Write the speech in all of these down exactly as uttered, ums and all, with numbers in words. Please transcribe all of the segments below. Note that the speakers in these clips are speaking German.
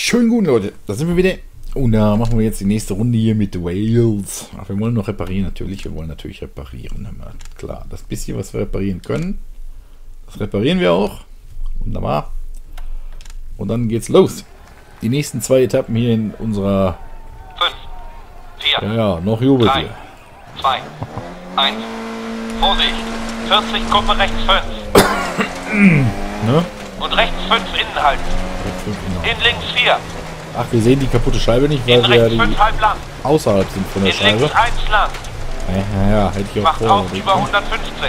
Schönen guten Leute, da sind wir wieder. Und da machen wir jetzt die nächste Runde hier mit Wales. Ach, wir wollen noch reparieren natürlich. Wir wollen natürlich reparieren. Klar, das bisschen, was wir reparieren können, das reparieren wir auch. Wunderbar. Und dann geht's los. Die nächsten zwei Etappen hier in unserer... fünf, vier, Ja, ja, noch jubelt drei, hier. zwei, eins. Vorsicht! vierzig, Kuppe rechts fünf. Ne? Und rechts fünf innen halten. In links vier. Ach, wir sehen die kaputte Scheibe nicht, weil In wir ja rechts die fünf halb lang. außerhalb sind von der In Scheibe. links eins lang. Ja, ja, hätte ich auch Macht vorher auf über hundertfünfzig.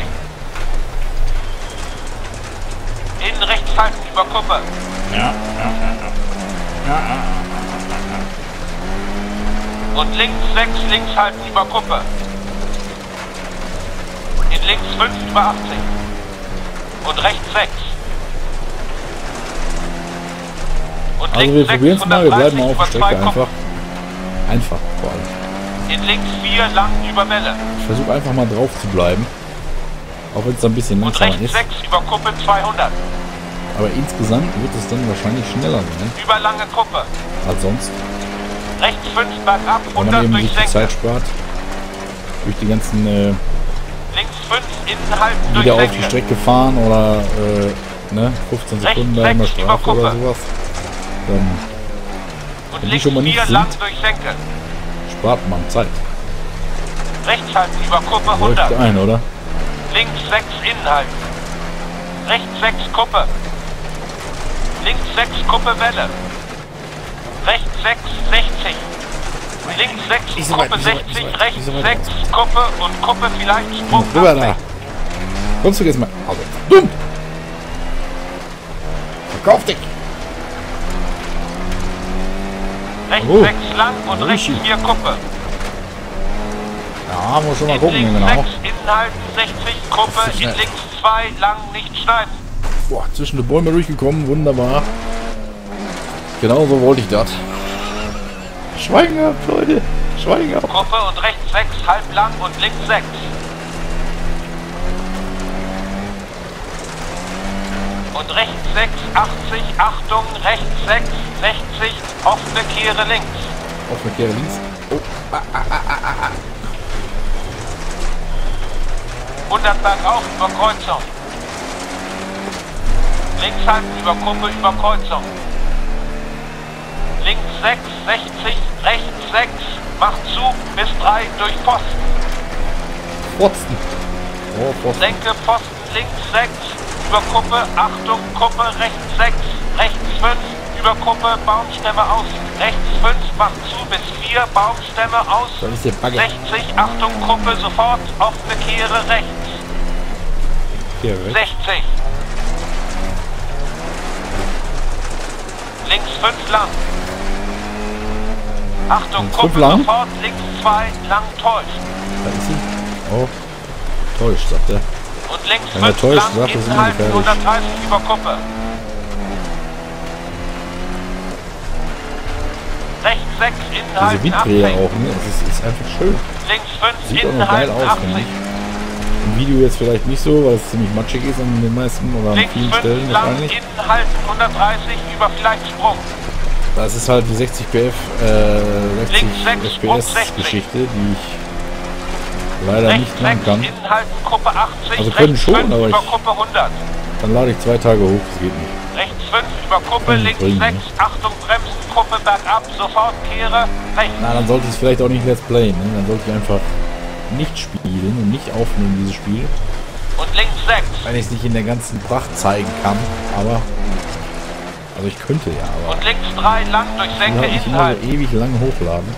Innen rechts halten über Kuppe. Ja, ja, ja, ja. Und links sechs, links halten über Kuppe. In links fünf über achtzig. Und rechts sechs. Und Also wir links probieren es mal, wir bleiben mal auf der über zwei Strecke Kuppen. einfach. Einfach vor allem. In links vier lang über Welle. Ich versuche einfach mal drauf zu bleiben. Auch wenn es ein bisschen Und langsamer rechts ist. sechs über Kuppe zweihundert. Aber insgesamt wird es dann wahrscheinlich schneller sein, Über lange Kuppe. als sonst. Rechts fünf bergab, Wenn man hundert eben durch sich die Senke. Zeit spart. Durch die ganzen äh, Links fünf, innen halten durch wieder auf die Senke. Strecke fahren oder äh, ne, fünfzehn Sekunden da immer sechs über Strafe oder Kuppe. sowas. Dann Und wenn die links schon mal nicht vier sind. lang durch Senke. spart man Zeit. Rechts halten über Kuppe Läuft hundert. ein, oder? Links sechs innen halten. Rechts sechs Kuppe. Links sechs Kuppe Welle. Rechts sechs sechzig. Links sechs Nicht so weit, Kuppe nicht so weit, sechzig, nicht so weit, rechts nicht so weit. sechs Kuppe und Kuppe vielleicht Sprung Rüber da. achtzig. Kommst du jetzt mal? Also, dumm! Verkauf dich! Rechts Oh. sechs lang und rechts Richtig. vier Kuppe. Ja, muss schon mal In gucken, links genau. sechs innen halten, sechzig Kuppe, Das ist in schnell. links zwei lang nicht schneiden. Boah, zwischen die Bäume durchgekommen, wunderbar. Genau so wollte ich das. Schweigen gehabt, Leute. Schweigen gehabt. Kuppe und rechts sechs halb lang und links sechs. Und rechts sechs, achtzig, Achtung, rechts sechs, sechzig, offene Kehre links. Offene Kehre links. Oh, hundert bergauf über Kreuzung. Links halten über Kuppe über Kreuzung. Links sechs, sechzig, rechts sechs, macht zu, bis drei durch Pfosten. Pfosten. Oh, Pfosten. Senke Pfosten links sechs, über Kuppe, Achtung, Kuppe, rechts sechs, rechts fünf, über Kuppe, Baumstämme aus, rechts fünf, macht zu, bis vier, Baumstämme aus, Das ist der Bagger. sechzig, Achtung, Kuppe, sofort, offene Kehre rechts, Hier, weg. sechzig. Links fünf lang. Achtung, Links Kuppe fünf lang? sofort, links zwei, lang täuscht. Da ist sie. Oh. Täuscht, sagt er. Und links Wenn er fünf täuscht, lang, sagt er, sind wir inhalten gefährlich. hundertdreißig über Kuppe. Rechts sechs, Diese inhalten Winddreher achtzig. auch, ne? Das ist, ist einfach schön. Links fünf, Sieht auch noch geil inhalten aus, finde achtzig. ich. Im Video jetzt vielleicht nicht so, weil es ziemlich matschig ist an den meisten oder an Links vielen fünf, Stellen lang, wahrscheinlich. inhalten hundertdreißig über vielleicht Sprung. Das ist halt die sechzig P F, äh, Links sechs, sechzig Sprung F P S sechzig. Geschichte, die ich leider Rechts nicht machen sechs, kann. inhalten Kuppe achtzig, Also können rechts schon, fünf, aber über ich- Kuppe hundert. Dann lade ich zwei Tage hoch, das geht nicht. Rechts fünf, über Kuppe, Kann links nicht bringen, sechs, Achtung, bremsen, Kuppe bergab, sofort Kehre, rechts. Na, dann sollte ich es vielleicht auch nicht Let's Playen, ne? Dann sollte ich einfach nicht spielen und nicht aufnehmen, dieses Spiel. Und links sechs. Wenn ich es nicht in der ganzen Pracht zeigen kann, aber... Also ich könnte ja, aber... Und links drei, lang durch Ich Senke, kann nicht immer inhalten. so ewig lang hochladen.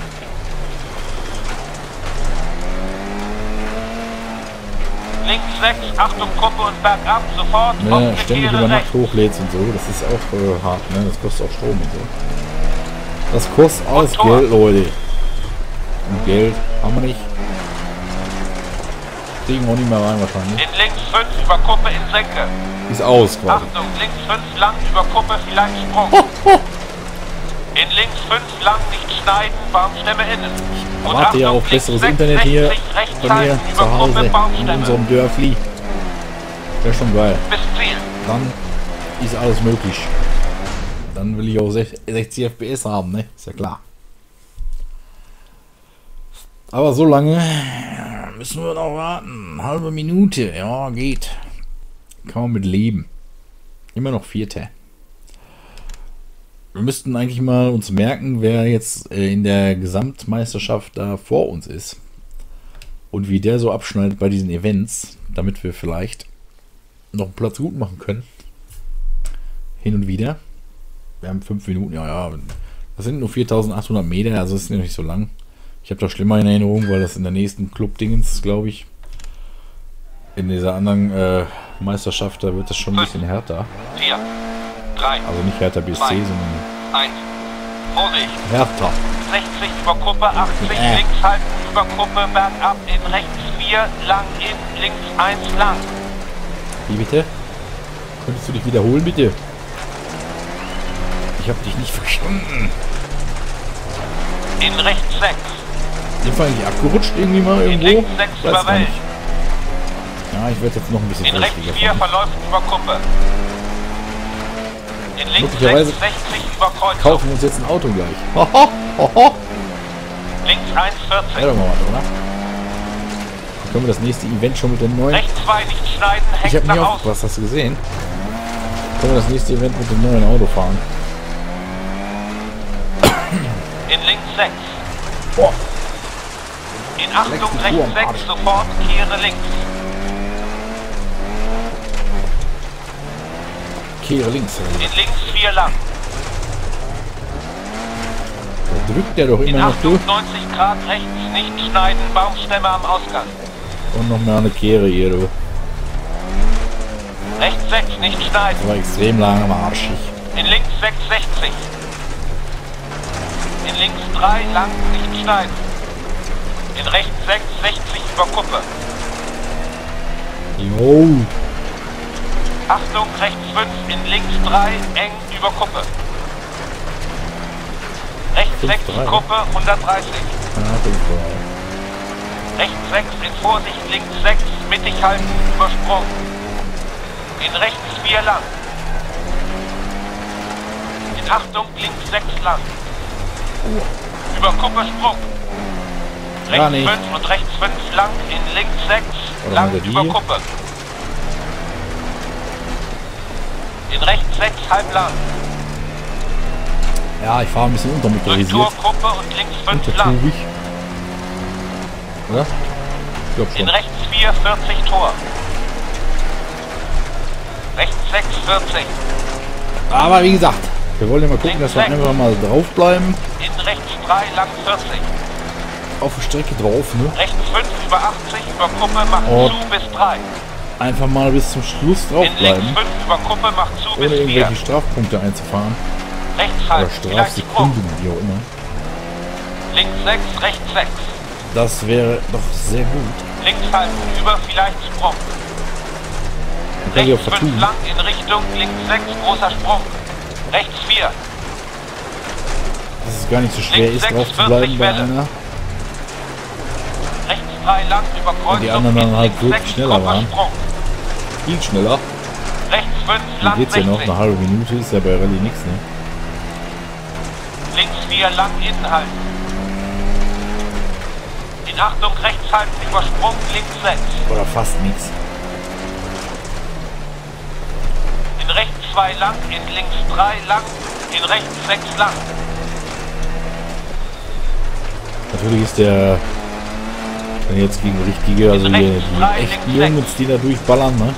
Links sechs, Achtung, Kuppe und bergab, sofort, Ne, offene ständig Kehre über Nacht rechts. hochlädst und so, das ist auch äh, hart, ne? Das kostet auch Strom und so. Das kostet alles Tor. Geld, Leute. Und Geld haben wir nicht. Kriegen wir auch nicht mehr rein wahrscheinlich. In links fünf, über Kuppe in Senke. Ist aus quasi. Achtung, links fünf, lang, über Kuppe, vielleicht Sprung. In links fünf, lang, nicht schneiden, Baumstämme innen. Und Erwarte ja Achtung, auch links besseres sechs, Internet hier sechzig, rechts von mir halten, zu über Hause Kuppe, in Baumstämme. unserem Dörfli. Wäre schon geil. Bis Ziel. Dann ist alles möglich. dann will ich auch sechzig F P S haben, ne? Ist ja klar. Aber so lange müssen wir noch warten. Eine halbe Minute, ja, geht. Kann man mit leben. Immer noch Vierte. Wir müssten eigentlich mal uns merken, wer jetzt äh, in der Gesamtmeisterschaft da vor uns ist. Und wie der so abschneidet bei diesen Events, damit wir vielleicht noch einen Platz gut machen können. Hin und wieder. Wir haben fünf Minuten, ja, ja. Das sind nur viertausendachthundert Meter, also das ist ja nicht so lang. Ich habe da schlimmer in Erinnerung, weil das in der nächsten Club-Dingens, glaube ich, in dieser anderen äh, Meisterschaft, da wird das schon ein bisschen härter. vier, drei, also nicht härter B S C, zwei, sondern eins. Vorsicht. härter. sechzig über Kuppe, achtzig Äh. links halten über Kuppe, bergab in rechts vier, lang in, links eins lang. Wie bitte? Könntest du dich wiederholen, bitte? Ich habe dich nicht verstanden. In rechts sechs. Sind wir eigentlich abgerutscht irgendwie mal In irgendwo? links sechs Weiß über gar Welt. nicht. Ja, ich werde jetzt noch ein bisschen In rechts vorsichtiger vier fahren. verläuft über Kuppe. In links Möglicherweise sechs, sechzig über Kreuzung. Kaufen wir uns jetzt ein Auto gleich. Hoho, hoho. Links eins, Ja, vierzig. doch mal was, oder? Dann können wir das nächste Event schon mit dem neuen... Rechts zwei nicht schneiden, Ich hängt habe nach nie außen. aufgepasst, hast du gesehen? Können wir das nächste Event mit dem neuen Auto fahren? In links sechs. Boah, In Achtung, Sechste Tour rechts am sechs, Arsch. sofort kehre links. Kehre links. In links vier lang. Da drückt der doch In immer noch Achtung, durch. neunzig Grad rechts, nicht schneiden, Baumstämme am Ausgang. Und noch mal eine Kehre hier, du. Rechts sechs, nicht schneiden. Das war extrem lang am Arschig. In links sechs, sechzig. In links drei, lang, nicht schneiden. In rechts sechs, sechzig über Kuppe. Jo. Achtung, rechts fünf, in links drei, eng über Kuppe. Rechts Fünf, sechs, drei. Kuppe, hundertdreißig. Ja, fünf, drei. Rechts sechs, in Vorsicht, links sechs, mittig halten, übersprungen. In rechts vier lang. In Achtung, links sechs lang. Über Kuppe Sprung. Ja, Rechts nicht. fünf und rechts fünf lang, in links sechs, Oder lang mal der über die. Kuppe. In rechts sechs, halb lang. Ja, ich fahre ein bisschen untermotorisiert. Rücktourkuppe und links fünf lang. Untertourig. Oder? Ich glaub In schon. rechts vier, vierzig Tor. Rechts sechs, vierzig. Aber wie gesagt, wir wollen ja mal gucken, dass wir einfach mal draufbleiben. In rechts drei, lang vierzig. Auf der Strecke drauf, ne? Rechts fünf über achtzig, über Kuppe, macht Und zu bis drei. Einfach mal bis zum Schluss In links draufbleiben. fünf über Kuppe, macht zu Ohne bis vier. irgendwelche Strafpunkte einzufahren. Rechts Oder halb, vielleicht Sprung. Strafsekunden, wie auch immer. Links sechs, rechts sechs. Das wäre doch sehr gut. Links halten, über vielleicht Sprung. Man kann sich auch Rechts fünf vertun. lang in Richtung, links sechs, großer Sprung. Rechts vier. Dass es gar nicht so schwer Links ist, sechs, drauf zu bleiben bei vierzig einer. Rechts drei lang über Kreuzung. die anderen dann in halt links wirklich sechs, schneller Kuppe, waren. Sprung. Viel schneller. Rechts fünf Hier lang geht's ja noch sechzig. eine halbe Minute, ist ja bei Rallye nichts, ne? Links vier lang innen halten. In Achtung, rechts halten, übersprungen, links sechs. Oder fast nichts. In rechts zwei lang, in links drei lang, in rechts sechs lang. Natürlich ist der, wenn jetzt gegen richtige, also In die, rechts die drei, echten links Jungs, die da durchballern, ne?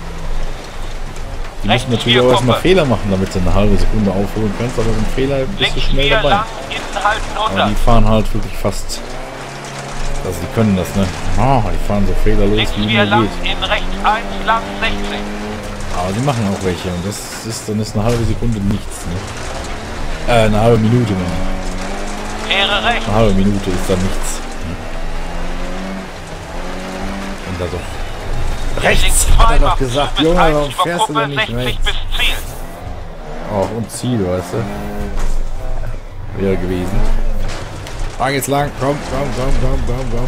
Die Rechts müssen natürlich vier auch erstmal Kuppe. Fehler machen, damit du eine halbe Sekunde aufholen kannst, aber ein Fehler bist Links du schnell vier dabei. lang, innen halten Aber hundert. die fahren halt wirklich fast, also die können das, ne? Ah, die fahren so fehlerlos Links wie vier nur lang, geht. in rechts eins lang, sechzig. Aber die machen auch welche und das ist, dann ist eine halbe Sekunde nichts, ne? Äh, eine halbe Minute, ne? Kehre rechts. Eine halbe Minute ist da nichts. Ne? Und da doch. Rechts, Links hat er zwei doch macht gesagt. zu bis Junge, eins warum über fährst du Kuppe, denn nicht sechzig rechts? bis Ziel. Auch und Ziel, weißt du? Wäre gewesen. Fahr jetzt lang. Komm, komm, komm, komm, komm, komm.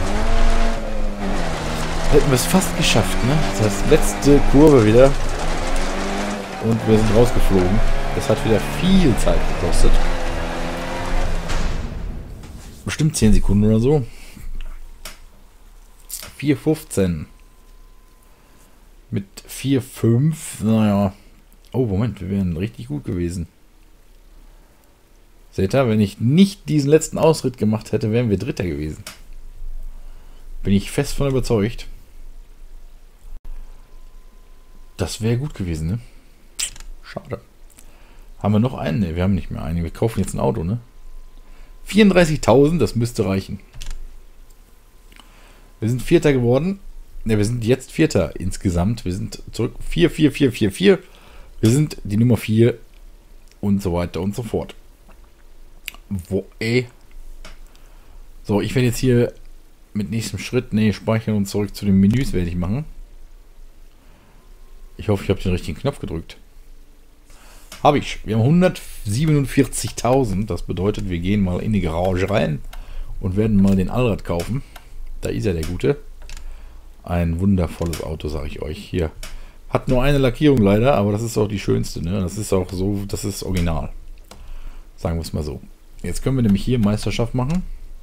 Hätten wir es fast geschafft, ne? Das heißt, letzte Kurve wieder. Und wir sind rausgeflogen. Das hat wieder viel Zeit gekostet. Bestimmt zehn Sekunden oder so. vier fünfzehn. Mit vier fünf, naja. Oh, Moment, wir wären richtig gut gewesen. Seht ihr, wenn ich nicht diesen letzten Ausritt gemacht hätte, wären wir Dritter gewesen. Bin ich fest von überzeugt. Das wäre gut gewesen, ne? Schade. Haben wir noch einen? Ne, wir haben nicht mehr einen. Wir kaufen jetzt ein Auto, ne? vierunddreißigtausend, das müsste reichen. Wir sind Vierter geworden. Ne, wir sind jetzt Vierter insgesamt. Wir sind zurück. vier, vier, vier, vier, vier. Wir sind die Nummer vier. Und so weiter und so fort. Wo, ey. So, ich werde jetzt hier mit nächstem Schritt, ne, speichern und zurück zu den Menüs werde ich machen. Ich hoffe, ich habe den richtigen Knopf gedrückt. Habe ich. Wir haben hundertsiebenundvierzigtausend. Das bedeutet, wir gehen mal in die Garage rein und werden mal den Allrad kaufen. Da ist er, der Gute. Ein wundervolles Auto, sage ich euch. Hier. Hat nur eine Lackierung leider, aber das ist auch die schönste. Ne? Das ist auch so, das ist original. Sagen wir es mal so. Jetzt können wir nämlich hier Meisterschaft machen.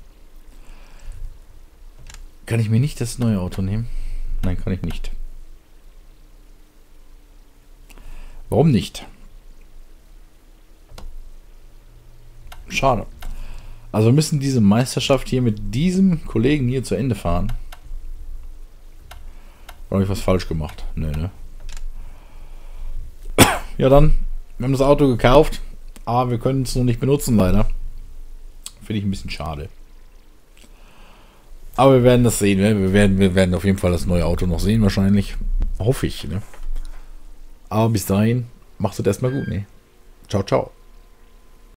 Kann ich mir nicht das neue Auto nehmen? Nein, kann ich nicht. Warum nicht? Schade. Also wir müssen diese Meisterschaft hier mit diesem Kollegen hier zu Ende fahren. Oder habe ich was falsch gemacht? Nö, ne? Ja dann, wir haben das Auto gekauft, aber wir können es noch nicht benutzen leider. Finde ich ein bisschen schade. Aber wir werden das sehen. Ne? Wir, werden, wir werden auf jeden Fall das neue Auto noch sehen wahrscheinlich. Hoffe ich. Ne? Aber bis dahin, macht es erstmal gut. Ne? Ciao, ciao.